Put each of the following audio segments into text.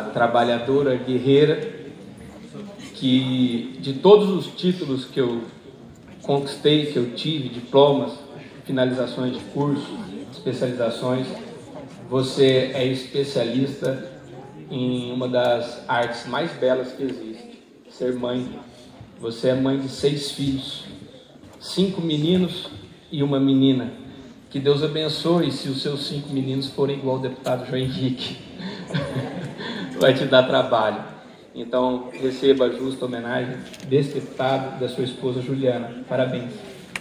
trabalhadora, guerreira, que de todos os títulos que eu conquistei, que eu tive, diplomas, finalizações de curso, especializações, você é especialista em uma das artes mais belas que existe, ser mãe. Você é mãe de 6 filhos, 5 meninos e uma menina. Que Deus abençoe se os seus 5 meninos forem igual o deputado João Henrique. Vai te dar trabalho. Então, receba a justa homenagem desse deputado e da sua esposa Juliana. Parabéns.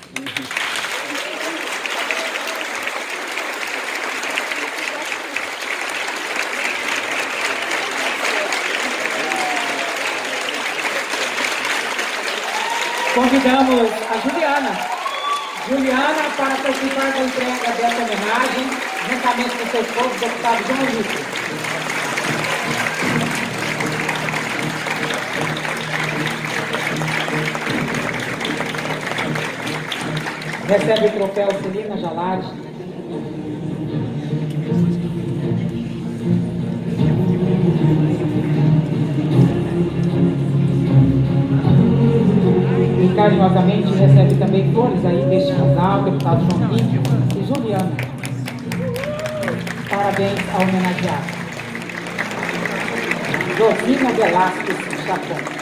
Convidamos a Juliana para participar da entrega dessa homenagem, juntamente com seu esposo, o deputado João Henrique. Recebe o troféu Celina Jalari. E carinhosamente recebe também flores aí deste casal, deputado João Henrique e Juliana. Parabéns ao homenageado. Josina Velasquez Chacon.